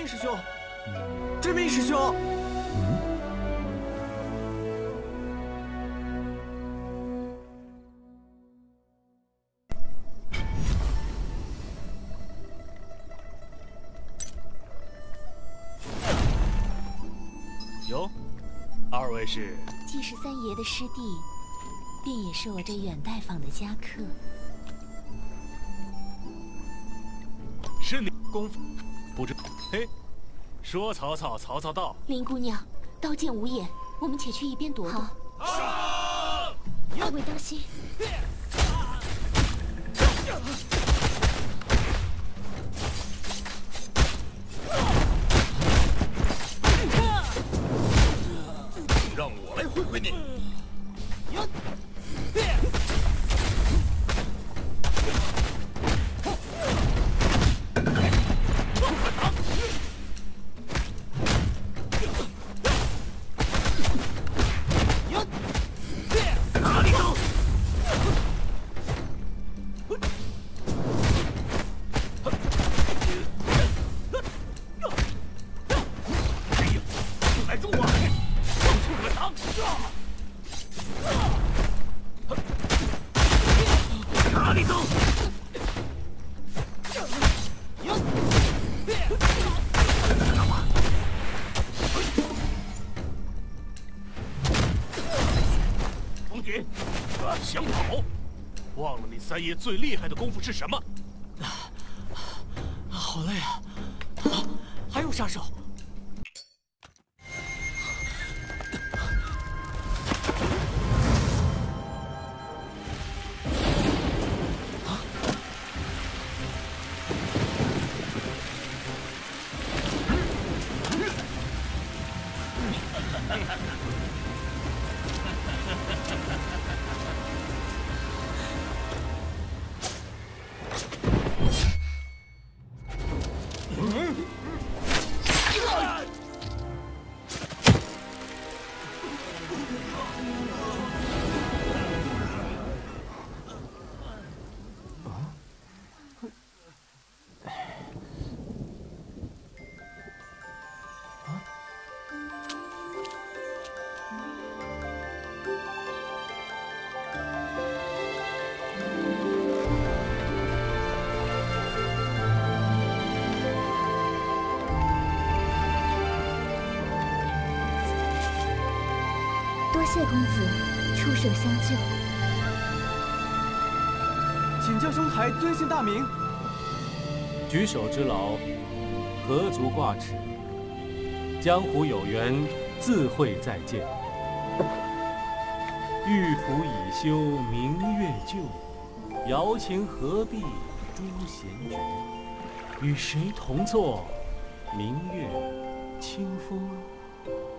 师兄，真命师兄。 哟，二位是？ 既是三爷的师弟，便也是我这远拜访的家客。 是你功夫不知？嘿，说曹操，曹操到。 林姑娘，刀剑无眼，我们且去一边躲躲。 好。 二位当心。 让我来会会你。哪里走？来住我！ 哪里走？干嘛？王允，想跑？忘了你三爷最厉害的功夫是什么？ 好累啊！还有杀手。 多谢公子出手相救， 请教兄台尊姓大名？ 举手之劳，何足挂齿。江湖有缘，自会再见。玉符已修明月旧，瑶琴何必朱弦绝？与谁同坐？明月清风